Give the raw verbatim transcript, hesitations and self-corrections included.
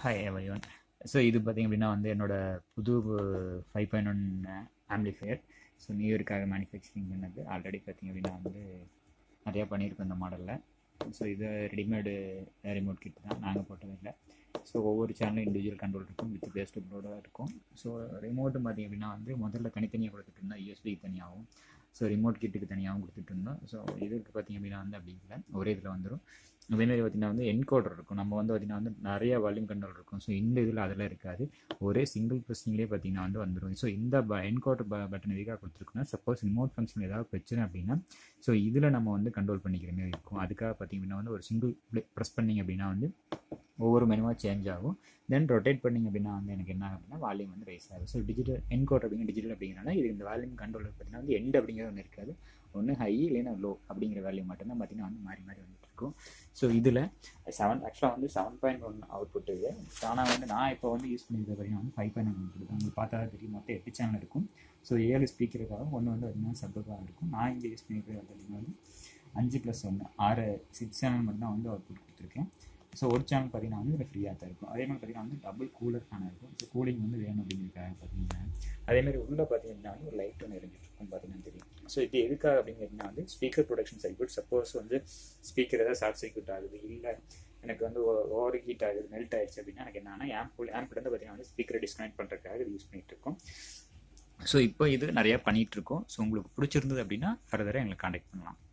Hi everyone. So இது பார்த்திங்க அப்படின்னா வந்து என்னோட புது five point one amplifier. So new இயருக்காக மேனுஃபேக்சரிங் பண்ணது. ஆல்ரெடி பார்த்திங்க அப்படின்னா வந்து நிறையா பண்ணியிருக்கோம் இந்த மாடலில். ஸோ இது ரெடிமேடு ரிமோட் கிட் தான், நாங்கள் போட்டது இல்லை. ஸோ ஒவ்வொரு சேனலும் இண்டிவிஜுவல் கண்ட்ரோல் இருக்கும், வித் பேஸ்ட் அப்லோடாக இருக்கும். ஸோ ரிமோட்டு பார்த்திங்க அப்படின்னா வந்து முதல்ல தனித்தனியாக கொடுத்துட்டு இருந்தோம், யூஎஸ்பிக்கு தனியாகவும், ஸோ ரிமோட் கிட்டுக்கு தனியாகவும் கொடுத்துட்டு இருந்தோம். ஸோ இதுக்கு பார்த்திங்க அப்படின்னா வந்து அப்படி இல்லை, ஒரே இதில் வந்துடும். அதேமாதிரி பார்த்திங்கன்னா வந்து என்கோடர் இருக்கும். நம்ம வந்து பார்த்திங்கன்னா வந்து நிறைய வால்யூம் கண்ட்ரோல் இருக்கும். ஸோ இந்த இதில் அதில் இருக்காது, ஒரே சிங்கிள் ப்ரெஸ்ஸிங்லேயே பார்த்திங்கன்னா வந்து வந்துடும். ஸோ இந்த ப என்கோடர் ப பட்டன் எதுக்காக கொடுத்துருக்குன்னா, சப்போஸ் ரிமோட் ஃபங்க்ஷன் ஏதாவது பிரச்சனை அப்படின்னா ஸோ இதில் நம்ம வந்து கண்ட்ரோல் பண்ணிக்கிற மாதிரி இருக்கும். அதுக்காக பார்த்திங்கன்னா வந்து ஒரு சிங்கிள் ப்ரெஸ் பண்ணிங்க அப்படின்னா வந்து ஒவ்வொரு மெனுவாக சேஞ்ச் ஆகும். தென் ரொட்டேட் பண்ணிங்க அப்படின்னா வந்து எனக்கு என்ன அப்படின்னா வால்யூம் வந்து ரைஸ் ஆகும். ஸோ டிஜிட்டல் என்கோடர் அப்படிங்கிற டிஜிட்டல் அப்படிங்கிறனால இது இந்த வால்யூம் கண்ட்ரோல் பார்த்திங்கன்னா வந்து எண்ட் அப்படிங்கிறது ஒன்று இருக்காது, ஒன்று ஹை இல்லைன்னா லோ அப்படிங்கிற வேல்யூ மட்டும்தான் பார்த்திங்கன்னா வந்து மாறி மாறி வந்துட்டு இருக்கும். ஸோ இதில் செவன் ஆக்சுவலாக வந்து seven point one output இது. ஆனால் வந்து நான் இப்போ வந்து யூஸ் பண்ணியிருக்க பார்த்திங்கன்னா வந்து five point one output. உங்களுக்கு பார்த்தா தெரியும், மொத்தம் எட்டு சேனல் இருக்கும். ஸோ ஏழு ஸ்பீக்கருக்காக ஒன்று வந்து பார்த்திங்கன்னா சப்புக்காக இருக்கும். நான் இங்கே யூஸ் பண்ணியிருக்கிறது பார்த்திங்கன்னா வந்து அஞ்சு ப்ளஸ் ஒன்று ஆறு சிக்ஸ் சேனல் மட்டும் தான் வந்து அவுட் புட் கொடுத்துருக்கேன். ஸோ ஒரு சேனல் பார்த்திங்கன்னா வந்து இதில் ஃப்ரீயாக தான் இருக்கும். அதே மாதிரி பார்த்திங்கன்னா வந்து டபுள் கூலர் ஃபேனாக இருக்கும். ஸோ கூலிங் வந்து வேணும் அப்படிங்கிறதுக்காக பார்த்தீங்கன்னா அதேமாதிரி உள்ளே பார்த்திங்கன்னா வந்து ஒரு லைட் ஒன்று எரிஞ்சிட்ருக்கும், பார்த்தீங்கன்னா தெரியும். ஸோ இது எதுக்காக அப்படிங்கிறதுனா வந்து ஸ்பீக்கர் ப்ரொடக்ஷன் சர்க்யூட். சப்போஸ் வந்து ஸ்பீக்கர் ஏதாவது ஷார்ட் சர்க்யூட் ஆகுது, இல்லை எனக்கு வந்து ஓவர் ஹீட் ஆகுது, மெல்ட் ஆகிடுச்சு அப்படின்னா எனக்கு என்னன்னா ஆம்பிள் ஆம்பிள் வந்து பார்த்திங்கன்னா வந்து ஸ்பீக்கரை டிஸ்கனெக்ட் பண்ணுறதுக்காக இது யூஸ் பண்ணிகிட்டு இருக்கோம். ஸோ இப்போ இது நிறையா பண்ணிகிட்ருக்கோம். ஸோ உங்களுக்கு பிடிச்சிருந்தது அப்படின்னா ஃபர்தராக எங்களை காண்டாக்ட் பண்ணலாம்.